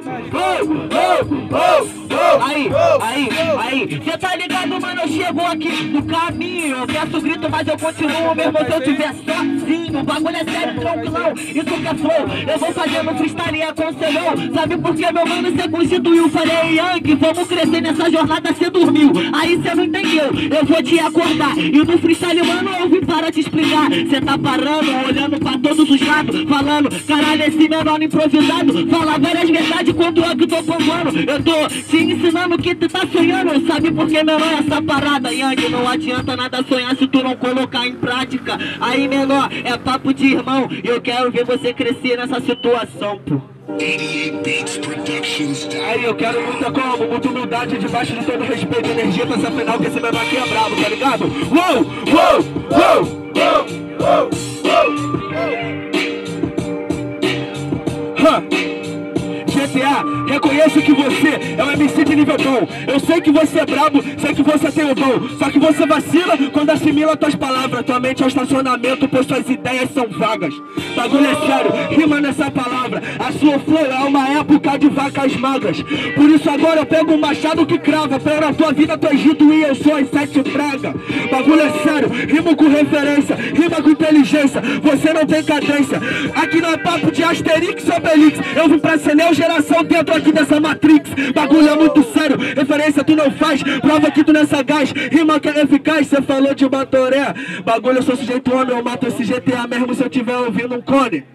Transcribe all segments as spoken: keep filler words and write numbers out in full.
Aí, aí, aí, cê tá ligado, mano, eu chego aqui no caminho. Eu peço grito, mas eu continuo mesmo se eu tiver sozinho. O bagulho é sério, tranquilão, isso que é flow. Eu vou fazendo freestyle e aconselhou. Sabe por que, meu mano, cê constituiu? Falei, Yang, vamos crescer nessa jornada, cê dormiu. Aí cê não entendeu, eu vou te acordar. E no freestyle, mano, eu vim para te explicar. Cê tá parando, olhando pra todos os lados, falando, caralho, esse menor improvisado fala várias verdades quando é que tô falando. Eu tô te ensinando que tu tá sonhando. Sabe por que, menor, essa parada, Yang? Não adianta nada sonhar se tu não colocar em prática. Aí, menor, é papo de irmão. E eu quero ver você crescer nessa situação, pô. Aí eu quero muita como, muita humildade, debaixo de todo respeito, energia pra essa final, que esse menor aqui é brabo, tá ligado? Uou, uou, uou, uou, uou, uou. G T A, reconheço que você é um M C de nível bom. Eu sei que você é brabo, sei que você tem o dom. Só que você vacila quando assimila tuas palavras. Tua mente é um estacionamento, pois suas ideias são vagas. Bagulho é sério, rima nessa palavra. A sua flor é uma época de vacas magras. Por isso agora eu pego um machado que crava. Pela tua vida tu és Egito e eu sou as sete pragas. Bagulho é sério, rimo com referência, rima com inteligência. Você não tem cadência. Aqui não é papo de Asterix ou Obelix. Eu vim pra ser neo geração dentro aqui dessa Matrix. Bagulho é muito sério, referência tu não faz. Prova que tu não é sagaz, rima que é eficaz. Cê falou de uma toré. Bagulho, eu sou sujeito homem, eu mato esse G T A mesmo se eu tiver ouvindo um cone.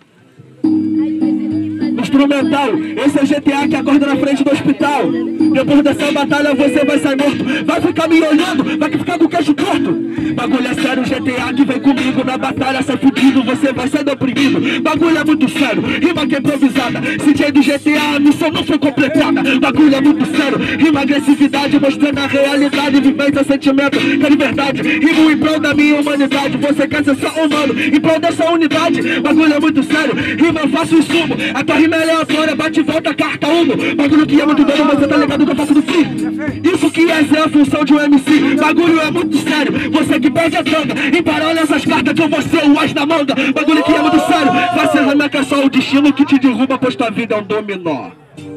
Instrumental, esse é o G T A que acorda na frente do hospital. Depois dessa batalha você vai sair morto. Vai ficar me olhando, vai ficar com o queixo torto. Bagulho é sério, G T A que vem comigo na batalha, sai fudido, você vai sair oprimido. Bagulho é muito sério, rima que é improvisada. C J do G T A, a missão não foi completada. Bagulho é muito sério, rima agressividade, mostrando a realidade, vivência, sentimento, que é liberdade. Rimo em prol da minha humanidade, você quer ser só humano, em prol dessa unidade. Bagulho é muito sério, rima eu faço insumo. A tua rima é aleatória, bate e volta, carta uno. Bagulho que é muito doido, você tá ligado que eu faço do free. Isso que é ser a função de um M C. Bagulho é muito sério, você que perde a tanga. Embaralha essas cartas que eu vou ser o as na manga. Bagulho que é muito sério, vai ser rima que é só o destino que te derruba, pois tua vida é um dominó.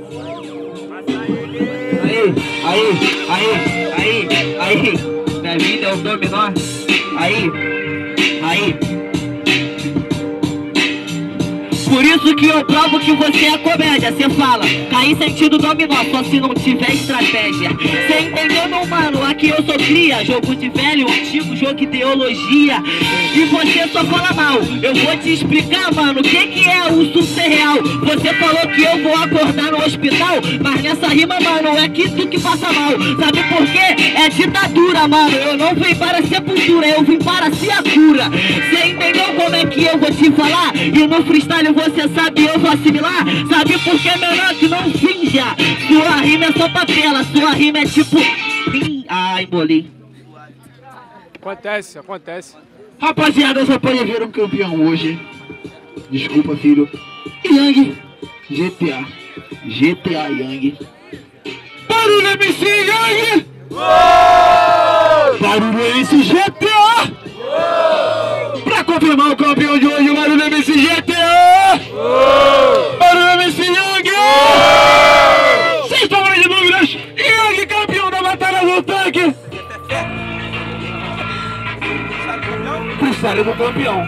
Aí, aí, aí, aí, aí, minha vida é um dominó. Aí, aí. Por isso que eu provo que você é comédia. Cê fala, cair sentido dominó, só se não tiver estratégia. Cê entendeu, meu mano? Aqui eu sou cria. Jogo de velho, antigo, jogo de ideologia. E você só fala mal. Eu vou te explicar, mano, o que que é o sucesso real. Você falou que eu vou acordar no hospital, mas nessa rima, mano, é que tu que passa mal. Sabe por quê? É ditadura, mano. Eu não vim para a sepultura, eu vim para ser a cura. Cê entendeu como é que eu vou te falar? E no freestyle você sabe, eu vou assimilar. Sabe por que, menor, que não finja? Sua rima é só papela, sua rima é tipo... Ai, embolei. Acontece, acontece. Rapaziada, eu só podem ver um campeão hoje. Desculpa, filho. Yang, G T A. G T A Yang. Barulho M C Yang! Barulho M C G T A! Pra confirmar o campeão de hoje, o Barulho M C G T A! Barulho M C Yang! Sem sombra de dúvidas, Yang campeão da Batalha do Tanque! Freestyle do campeão.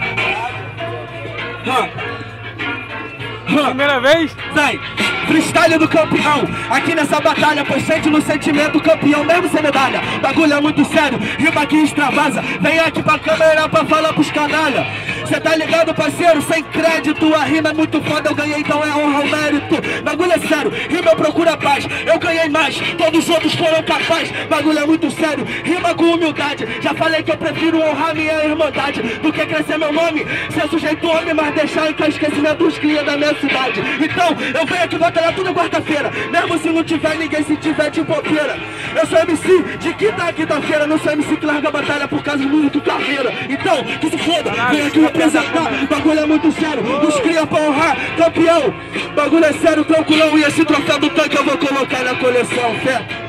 Primeira vez? Vem, freestyle do campeão. Aqui nessa batalha, pois sente no sentimento campeão, mesmo sem medalha. Bagulho é muito sério, rima aqui extravasa. Vem aqui pra câmera pra falar pros canalha. Cê tá ligado, parceiro? Sem crédito, a rima é muito foda, eu ganhei, então é honra o mérito. Bagulho é sério, rima eu procuro a paz. Eu ganhei mais, todos os outros foram capazes. Bagulho é muito sério, rima com humildade. Já falei que eu prefiro honrar minha irmandade do que crescer meu nome, ser sujeito homem, mas deixar em que esquecimento dos cria da minha cidade. Então, eu venho aqui batalhar tudo quarta-feira, mesmo se não tiver ninguém, se tiver de bobeira. Eu sou M C de quinta a quinta-feira, não sou M C que larga a batalha por causa do muito carreira. Então, que se foda, vem aqui representar. Bagulho é muito sério, nos cria pra honrar, campeão. Bagulho é sério, tranquilão, e esse troféu do tanque eu vou colocar na coleção, fé.